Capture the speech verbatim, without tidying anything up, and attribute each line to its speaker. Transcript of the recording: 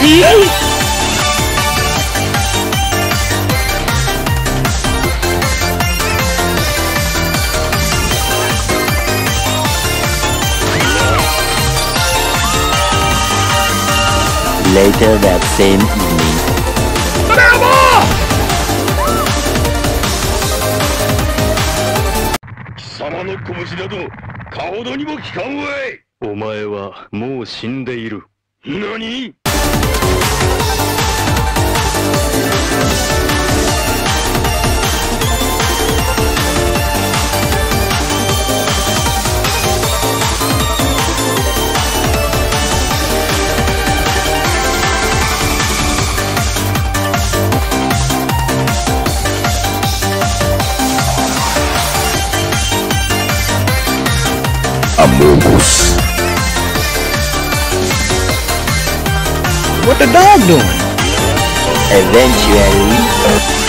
Speaker 1: Later that same evening.
Speaker 2: 貴様の拳などかほどにも効かんわい。
Speaker 3: お前はもう死んでいる。
Speaker 2: 何？
Speaker 1: Among Us. What the dog doing? Eventually.